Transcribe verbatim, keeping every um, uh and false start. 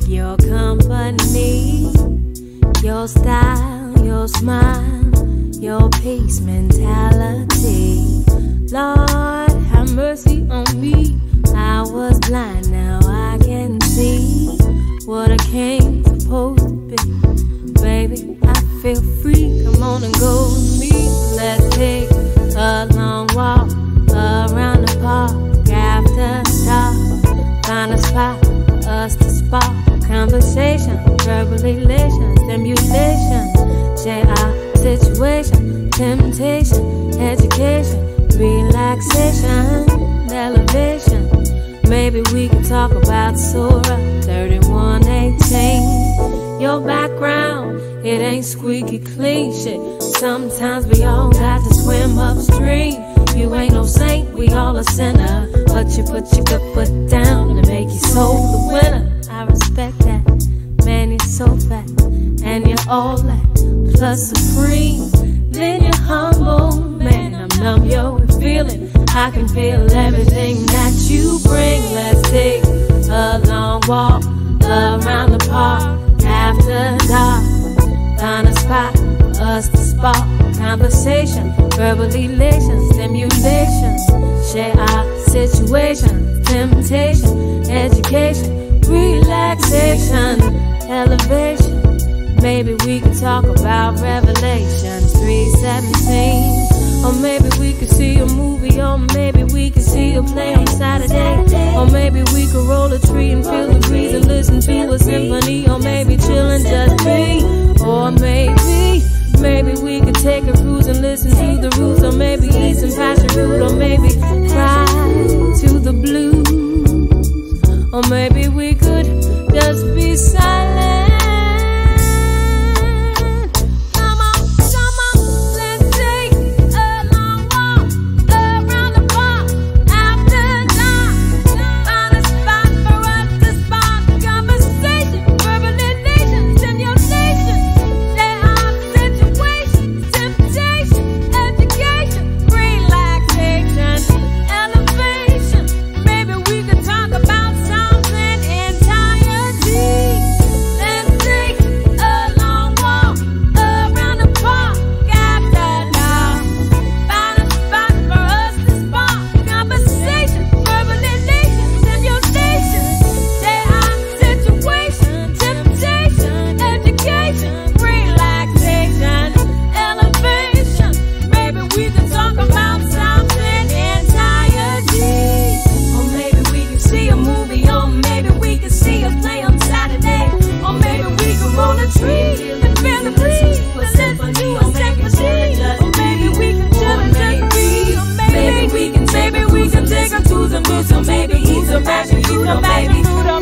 your company, your style, your smile, your peace mentality. Lord, have mercy on me. I was blind, now I can see what I came supposed to be. Baby, I feel free, come on and go with me. Let's take a long walk around the park after dark. Find a spot for us to spark conversation, verbal elation, stimulation. Share our situation, temptation, education, relaxation, elevation. Maybe we can talk about Surah thirty-one eighteen. Your background, it ain't squeaky clean shit. Sometimes we all got to swim upstream. You ain't no saint, we all a sinner. But you put your good foot down and make your soul the winner. I respect that, man, you're so fat, and you're all that, plus supreme. Then you're humble, man, I'm numb, yo, feeling. I can feel everything that you bring. Let's take a long walk around the park after dark. Find a spot for us to spark conversation, verbal elation, stimulation. Share our situation, temptation, education, relaxation, elevation. Maybe we can talk about Revelations three seventeen. Or maybe we could see a movie, or maybe we could see a play on Saturday. Or maybe we could roll a tree and feel the breeze and listen to a symphony. Or maybe chill and just be. Or maybe, maybe we could take a cruise and listen to the roots. Or maybe eat some passion fruit. Or maybe cry to the blues. Or maybe we could just be silent. So maybe eat some passion fruit, or maybe